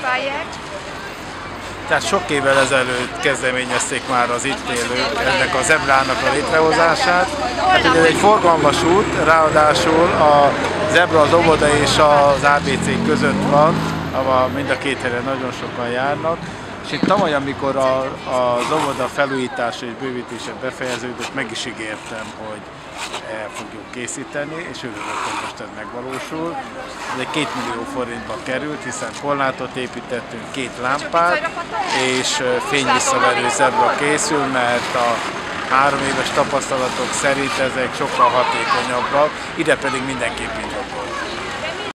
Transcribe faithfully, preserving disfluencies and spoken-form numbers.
megpróbálják. Tehát sok évvel ezelőtt kezdeményezték már az itt élők ennek a zebrának a létrehozását. Hát ugye ez egy forgalmas út, ráadásul a zebra, az óvoda és az á bé cé között van, ahol mind a két helyen nagyon sokan járnak. És itt tavaly, amikor a, az óvoda felújítása és bővítése befejeződött, meg is ígértem, hogy el fogjuk készíteni, és örülök, hogy most ez megvalósul. Ez egy két millió forintba került, hiszen korlátot építettünk, két lámpát, és fényvisszaverő zebra készül, mert a három éves tapasztalatok szerint ezek sokkal hatékonyabbak, ide pedig mindenképp indokol.